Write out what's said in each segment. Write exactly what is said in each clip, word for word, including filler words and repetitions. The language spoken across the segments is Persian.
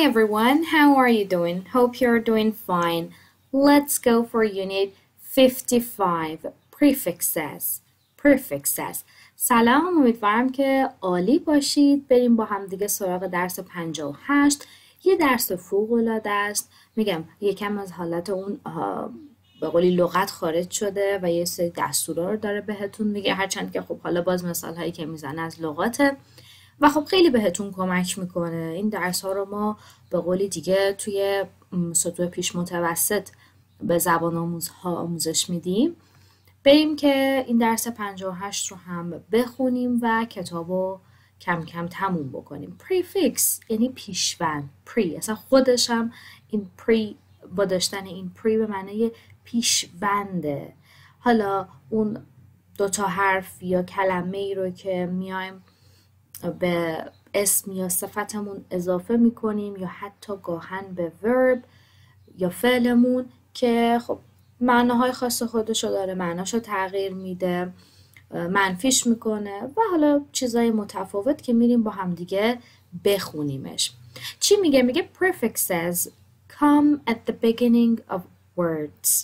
everyone, how are you doing? Hope you're doing fine. Let's go for unit fifty-five, prefixes. Prefixes. سلام، امیدوارم که عالی باشید. بریم با هم دیگه سراغ درس پنجاه و هشت. یه درس فوق العاده است. میگم یکم از حالت اون به قولی لغت خارج شده و یه سری دستورا رو داره بهتون میگه، هرچند که خب حالا باز مثال هایی که میزنه از لغاته و خب خیلی بهتون کمک میکنه. این درس ها رو ما به قولی دیگه توی سطوح پیش متوسط به زبان آموزها آموزش میدیم. بریم که این درس پنجاه و هشت رو هم بخونیم و کتاب رو کم کم تموم بکنیم. پریفیکس یعنی پیشوند. پری اصلا خودش هم این پری با داشتن این پری به معنی پیشونده. حالا اون دوتا حرف یا کلمه ای رو که میایم به اسم یا صفتمون اضافه میکنیم یا حتی گاهن به ورب یا فعلمون که خب معناهای خاص خودشو داره، معناشو تغییر میده، منفیش میکنه و حالا چیزای متفاوت که میریم با هم دیگه بخونیمش. چی میگه؟ میگه prefixes come at the beginning of words.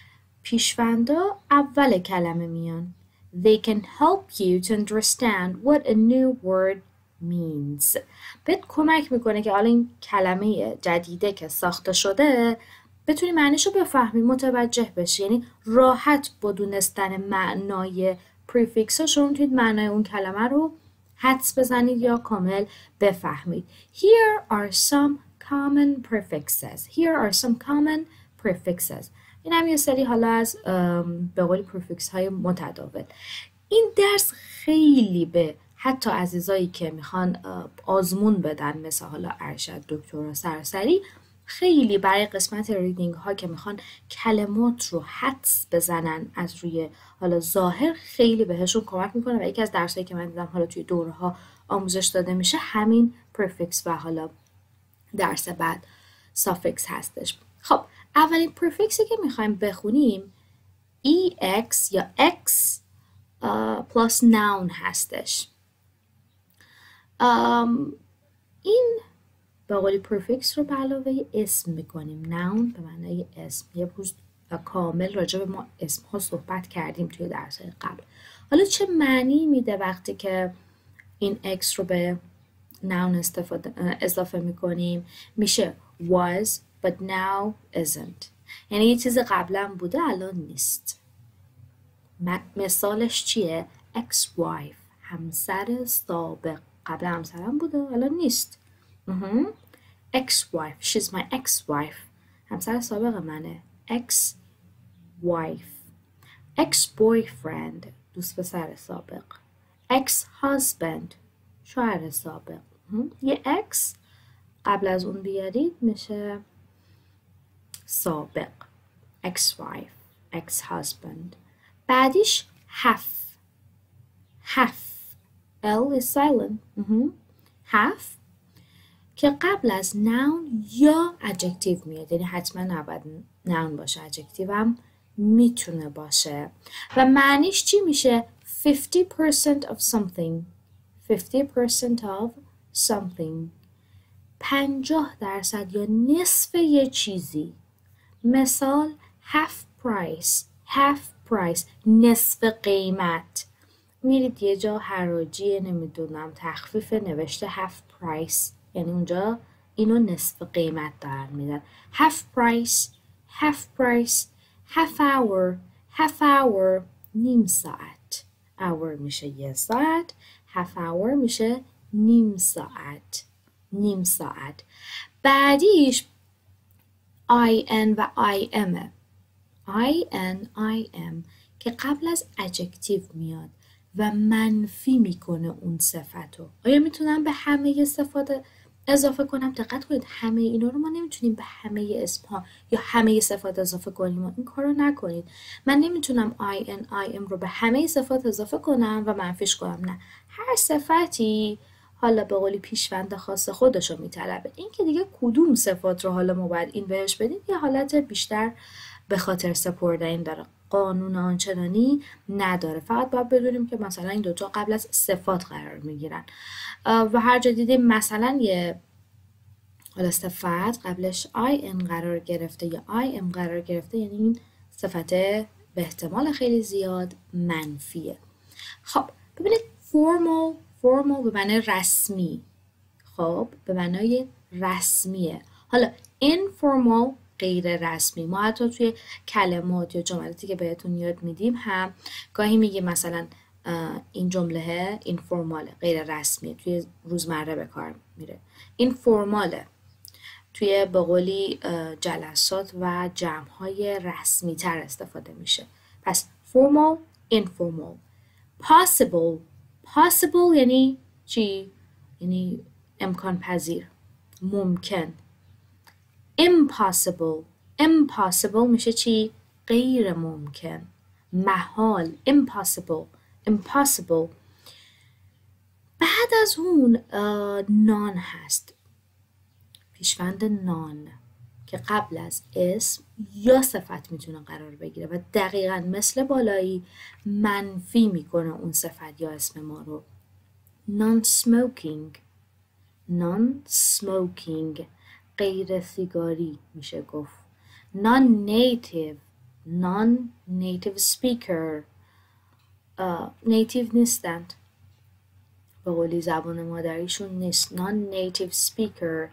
پیشوندا اول کلمه میان. They can help you to understand what a new word means. بهت کمک میکنه که حالا این کلمه جدیده که ساخته شده بتونی معنیشو بفهمی، متوجه بشی. یعنی راحت با دونستن معنای پریفیکس ها شما میتونید معنای اون کلمه رو حدس بزنید یا کامل بفهمید. Here are some common prefixes. Here are some common prefixes. این هم یه سری حالا از به قولی پریفیکس های متداول. این درس خیلی به حتی عزیزایی که میخوان آزمون بدن مثل حالا ارشد، دکترا، سرسری، خیلی برای قسمت ریدینگ ها که میخوان کلمات رو حدس بزنن از روی حالا ظاهر خیلی بهشون کمک میکنه و یکی از درسایی که من دیدم حالا توی دوره ها آموزش داده میشه همین پریفیکس و حالا درس بعد سافیکس هستش. خب اولین پریفیکسی که میخوایم بخونیم ex یا x plus noun هستش. این به قولی پریفیکس رو به علاوه اسم میکنیم. ناون به معنای اسم. یه روز کامل راجع به ما اسم ها صحبت کردیم توی درس قبل. حالا چه معنی میده وقتی که این x رو به ناون استفاده اضافه میکنیم؟ میشه was but now isn't. یعنی یه چیز قبلا بوده الان نیست. مثالش چیه؟ ex-wife، همسر سابق. قبلا همسرم بوده الان نیست. ex-wife. She's my ex-wife. همسر سابق منه. ex-wife. ex-boyfriend. دوست پسر سابق. ex-husband. شوهر سابق. یه ex قبل از اون بیارید میشه سابق. ex-wife. ex-husband. بعدیش have. have. L is silent. have که قبل از noun یا adjective میاد. یعنی حتما نباید noun باشه. adjective هم میتونه باشه. و معنیش چی میشه؟ fifty percent of something. fifty percent of something. پنجاه درصد یا نصف یه چیزی. مثال half price. half price. نصف قیمت. میرید یه جا حراجی نمیدونم تخفیف نوشته half price. یعنی اونجا اینو نصف قیمت دارن میدن. half price. half price. half hour. half hour. نیم ساعت. hour میشه یه ساعت. half hour میشه نیم ساعت. نیم ساعت. بعدیش in و im. in im که قبل از adjective میاد و منفی میکنه اون صفتو. آیا میتونم به همه صفات اضافه کنم؟ دقت کنید همه اینا رو ما نمیتونیم به همه اسم ها یا همه صفات اضافه کنیم. این کارو نکنید. من نمیتونم in im رو به همه صفات اضافه کنم و منفیش کنم. نه، هر صفتی حالا به قولی پیشوند خاص خودشو میطلبه. این که دیگه کدوم صفات رو حالا ما باید این بهش بدیم یه حالت بیشتر به خاطر سپردن داره. قانون آنچنانی نداره. فقط باید بدونیم که مثلا این دوتا قبل از صفات قرار میگیرن و هر جا دیدیم مثلا یه حالا صفت قبلش I am قرار گرفته یا I am قرار گرفته، یعنی این صفت به احتمال خیلی زیاد منفیه. خب ببینید formal formal به معنی رسمی، خب به معنای رسمیه. حالا informal غیر رسمی. ما حتی توی کلمات یا جملاتی که بهتون یاد میدیم هم گاهی میگیم مثلا این جمله اینفورماله، غیر رسمیه، توی روزمره به کار میره. اینفورماله توی به قولی جلسات و جمع‌های رسمی تر استفاده میشه. پس formal informal. possible possible یعنی چی؟ یعنی امکان پذیر، ممکن. impossible impossible میشه چی؟ غیر ممکن، محال. impossible impossible. بعد از اون نان هست، پیشوند نان که قبل از اسم یا صفت میتونه قرار بگیره و دقیقاً مثل بالایی منفی میکنه اون صفت یا اسم ما رو. non-smoking non-smoking غیر سیگاری میشه گفت. non-native non-native speaker native نیستند، به قولی زبان مادریشون نیست. non-native speaker.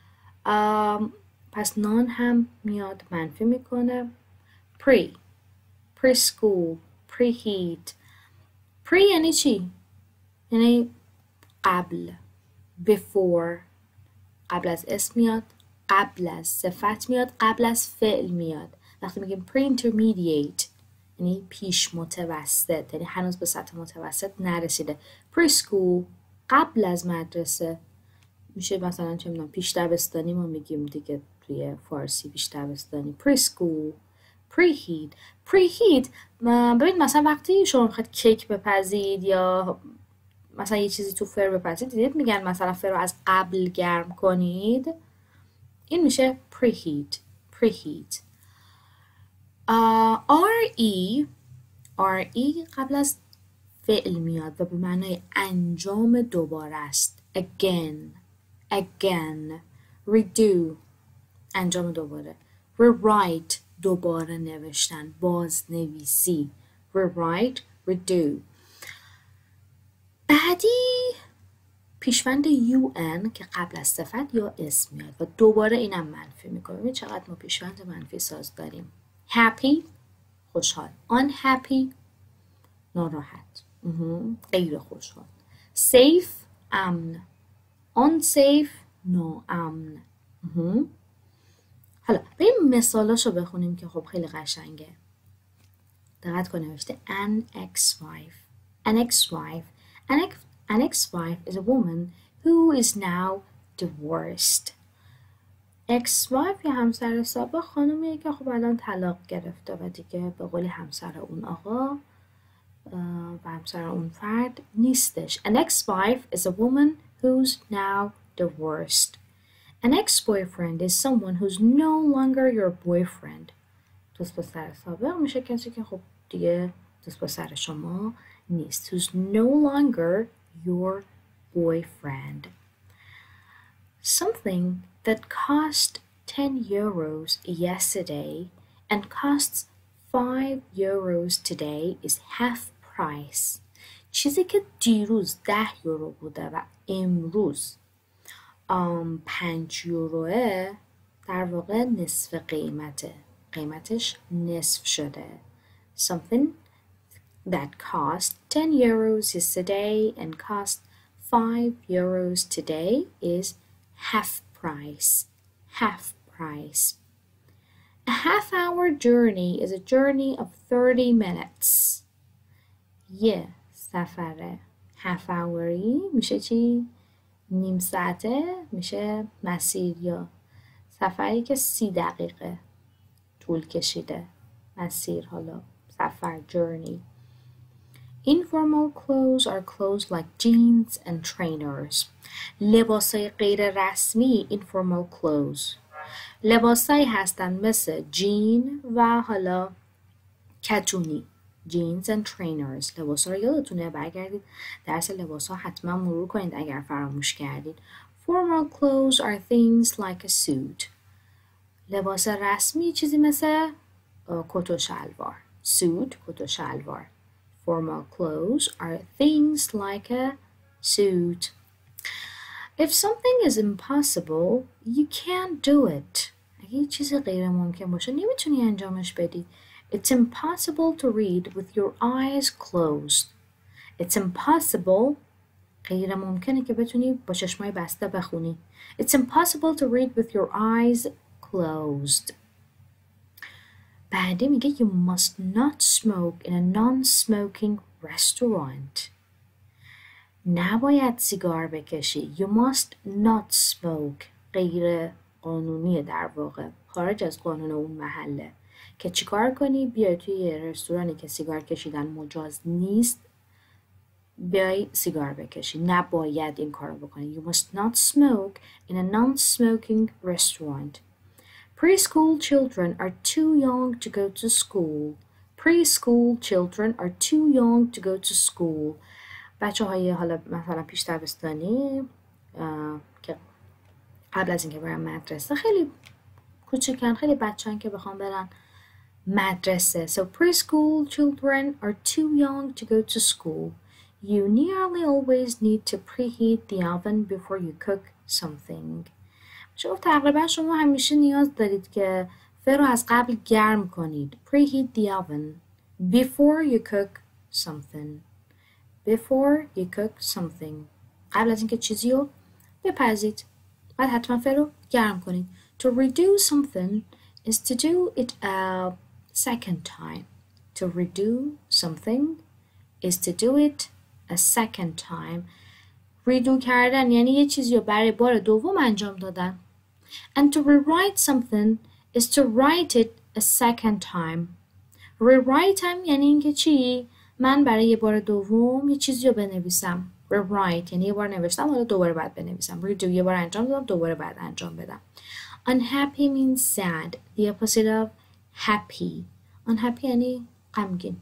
um, پس نان هم میاد منفی میکنه. pre pre-school pre-heat. pre یعنی چی؟ یعنی قبل، before، قبل از اسم میاد، قبل از صفت میاد، قبل از فعل میاد. وقتی میگیم pre-intermediate یعنی پیش متوسط، یعنی هنوز به سطح متوسط نرسیده. pre-school قبل از مدرسه میشه، مثلا چه میدونم پیش دبستانی ما میگیم دیگه توی فارسی، پیش دبستانی. pre-school pre-heat pre-heat ببین مثلا وقتی شما میخواید کیک بپزید یا مثلا یه چیزی تو فر بپزید، دیدید میگن مثلا فر رو از قبل گرم کنید، این میشه preheat preheat. uh, re re قبل از فعل میاد و به معنای انجام دوباره است. again again. redo انجام دوباره. rewrite دوباره نوشتن، باز نویسی. rewrite redo. بعدی پیشوند un که قبل از صفت یا اسم میاد و دوباره اینم منفی میکنه. ببین چقدر ما پیشوند منفی ساز داریم. happy خوشحال. unhappy ناراحت، غیر خوشحال. safe امن. unsafe ناامن. حالا بریم مثالاشو بخونیم که خب خیلی قشنگه. دقت کن نوشته an ex-wife. an ex-wife An, ex an ex-wife is a woman who is now divorced. ex-wife یا همسر سابق خانومیه که خب الان طلاق گرفته و دیگه به قول همسر اون آقا و همسر اون فرد نیستش. An ex-wife is a woman who's now divorced. An ex-boyfriend is someone who's no longer your boyfriend. دوست پسر سابق میشه کسی که خب دیگه دوست پسر شما نیست. Who's no longer your boyfriend. Something that cost ten euros yesterday and costs five euros today is half price. چیزی که دیروز ده یورو بوده و امروز um, پنج یوروه در واقع نصف قیمته. قیمتش نصف شده. Something that cost ten euros yesterday and cost five euros today is half price. Half price. A half hour journey is a journey of thirty minutes. یه سفره half hourی میشه چی؟ نیم ساعته میشه مسیر یا سفری که سی دقیقه طول کشیده. مسیر حالا سفر journey. Informal clothes are clothes like jeans and trainers. لباسای غیر رسمی informal clothes. لباسایی هستن مثل جین و حالا کتونی. jeans and trainers. لباسا رو یادتونه برگردید درس لباسا حتما مرور کنید اگر فراموش کردید. Formal clothes are things like a suit. لباس رسمی چیزی مثل کت و شلوار. Suit کت و شلوار. Formal clothes are things like a suit. If something is impossible, you can't do it. اگه چیزی غیر ممکن باشه نمیتونی انجامش بدی. It's impossible to read with your eyes closed. It's impossible غیر ممکنه که بتونی با چشمای بسته بخونی. It's impossible to read with your eyes closed. بعدی میگه you must not smoke in a non-smoking restaurant. نباید سیگار بکشی. You must not smoke. غیر قانونیه در واقع. خارج از قانون اون محله. که چیکار کنی؟ بیای توی یه رستورانی که سیگار کشیدن مجاز نیست بیای سیگار بکشی. نباید این کارو بکنی. You must not smoke in a non-smoking restaurant. Preschool children are too young to go to school. Preschool children are too young to go to school. بچه های حالا مثلا پیش دبستانی که قبل از اینکه برن مدرسه خیلی کوچیکن، خیلی بچه‌ن که بخوام برن مدرسه. So preschool children are too young to go to school. You nearly always need to preheat the oven before you cook something. شما تقریبا شما همیشه نیاز دارید که فر رو از قبل گرم کنید. Preheat the oven before you cook something. Before you cook something. قبل از اینکه چیزی رو بپزید بعد حتما فر رو گرم کنید. To redo something is to do it a second time. To redo something is to do it a second time. redo کردن یعنی یه چیزی رو برای بار دوم انجام دادن. And to rewrite something is to write it a second time. rewrite هم یعنی اینکه چی؟ من برای یه بار دوم یه چیزی رو بنویسم. rewrite یعنی یه بار نوشتم حالا دوباره بعد بنویسم. redo یه بار انجام دادم دوباره بعد انجام بدم. Unhappy means sad. The opposite of happy. Unhappy یعنی غمگین.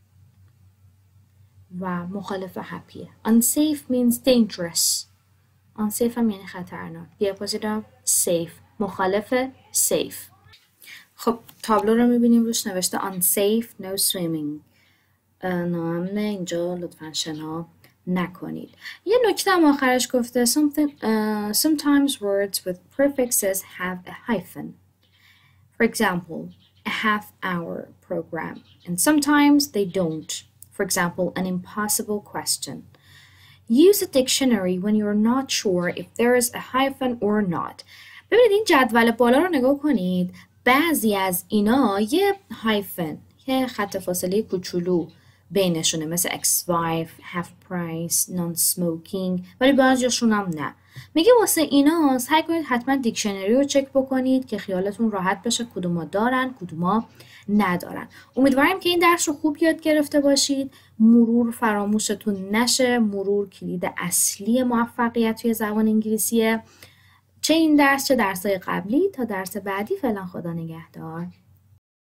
و مخالف happy. Unsafe means dangerous. Unsafe هم یعنی خطرناک. The opposite of safe. مخالف safe. خب تابلو رو میبینیم روش نوشته unsafe no swimming. نامنه اینجا لطفاً شنا نکنید. یه نکته هم آخرش گفته something, uh, sometimes words with prefixes have a hyphen. For example, a half hour program. And sometimes they don't. For example, an impossible question. Use a dictionary when you're not sure if there is a hyphen or not. ببینید این جدول بالا رو نگاه کنید. بعضی از اینا یه hyphen، یه خط فاصله کوچولو بینشونه مثل اکس فایو، half price، non-smoking، ولی بعضیشون هم نه. میگه واسه اینا سعی کنید حتما دیکشنری رو چک بکنید که خیالتون راحت بشه کدوما دارن کدوما ندارن. امیدوارم که این درس رو خوب یاد گرفته باشید. مرور فراموشتون نشه. مرور کلید اصلی موفقیت توی زبان انگلیسیه. چه این درس چه درس‌های قبلی. تا درس بعدی فعلا خدا نگهدار.